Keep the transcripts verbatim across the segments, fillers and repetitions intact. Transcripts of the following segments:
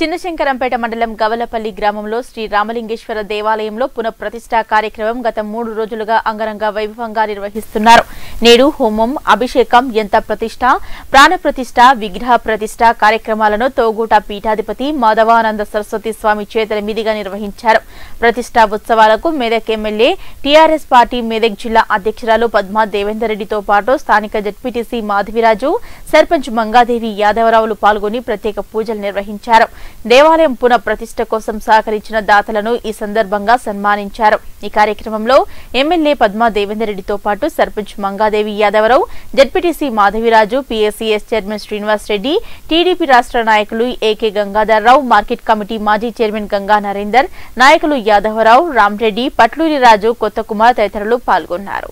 చిన్నశంకరంపేట మండలం గవలపల్లి గ్రామంలో శ్రీ రామలింగేశ్వర దేవాలయంలో పునఃప్రతిష్ఠా కార్యక్రమం గత మూడు రోజులుగా అంగరంగ వైభవంగా నిర్వహిస్తున్నారు. నేడు హోమం, అభిషేకం, యంత్ర ప్రతిష్ఠ, ప్రాణ ప్రతిష్ఠ, విగ్రహ ప్రతిష్ఠ కార్యక్రమాలను తోగూట పీఠాధిపతి మాధవానంద సరస్వతి స్వామి చేతుల మీదుగా నిర్వహించారు. ప్రతిష్ఠా ఉత్సవాలకు Medak MLA, TRS party Medak జిల్లా అధ్యక్షురాలు పద్మా దేవేందర్ రెడ్డితో పాటు స్థానిక జడ్పీటీసీ మాధవిరాజు, సర్పంచ్ మంగాదేవి యాదవరావులు పాల్గొని ప్రత్యేక పూజలు నిర్వహించారు. దేవాలయం పునః ప్రతిష్ఠ కోసం సహకరించిన దాతలను ఈ సందర్భంగా సన్మానించారు. ఈ కార్యక్రమంలో ఎమ్మెల్యే పద్మా దేవేందర్ రెడ్డితో పాటు sarpanch Mangadevi Yadavarao, ZPTC Madhaviraju, PSCS chairman Srinivas Reddy, TDP రాష్ట్ర నాయకులు ఏకే గంగాధర్రావు, మార్కెట్ కమిటీ మాజీ చైర్మన్ గంగా నరేందర్, నాయకులు యాదవరావు, రామ్రెడ్డి, పట్లూరి రాజు, కొత్త కుమార్ తదితరులు పాల్గొన్నారు.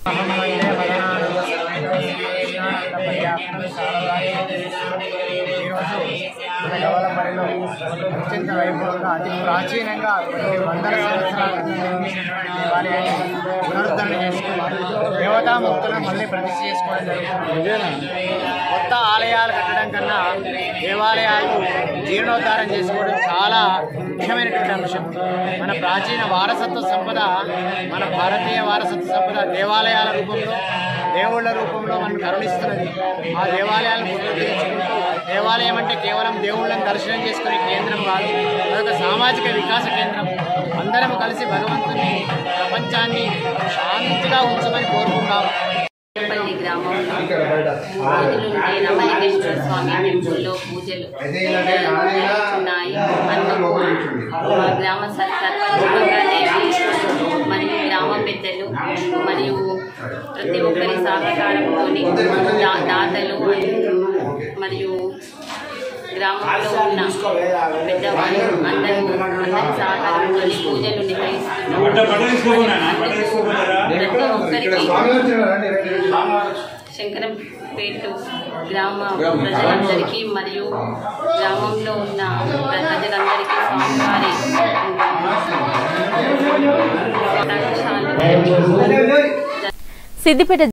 గవలపల్లిలో అత్యంత వైభవంగా అతి ప్రాచీనంగా వందల సంవత్సరాల దేవాలయాన్ని పునరుద్ధరణ చేసుకుని దేవతామూర్తులను మళ్ళీ ప్రతిష్ఠ చేసుకోవడం జరుగుతుంది. కొత్త ఆలయాలు కట్టడం కన్నా దేవాలయాలు జీర్ణోద్ధారం చేసుకోవడం చాలా ముఖ్యమైనటువంటి అంశం. మన ప్రాచీన వారసత్వ సంపద, మన భారతీయ వారసత్వ సంపద దేవాలయాల రూపంలో, దేవుళ్ల రూపంలో మనం కరుణిస్తున్నది. ఆ దేవాలయాలను పునరుద్ధరించుకుంటూ, దేవాలయం అంటే కేవలం దేవుళ్ళని దర్శనం చేసుకునే కేంద్రం కాదు, అదొక సామాజిక వికాస కేంద్రం. అందరం కలిసి భగవంతుని, ప్రపంచాన్ని శాంతిగా ఉంచమని కోరుకుంటాము. పల్లి గ్రామంలో రోజుల నుండి రామలింగేశ్వర స్వామి టెంపుల్లో పూజలు ఉన్నాయి. అందుకు మా గ్రామ సర్పంచ్ మంగాదేవి మరియు గ్రామ పెద్దలు మరియు ప్రతి ఒక్కరి సహకారంతో దాతలు మరియు గ్రామంలో ఉన్న పెద్దవాళ్ళు అందరూ అందరి సహకారంతో పూజలు నిర్వహిస్తున్నారు. ప్రతి ఒక్కరికి శంకరంపేట గ్రామ ప్రజలందరికీ మరియు గ్రామంలో ఉన్న ప్రజలందరికీ స్వామివారి సిద్దిపేట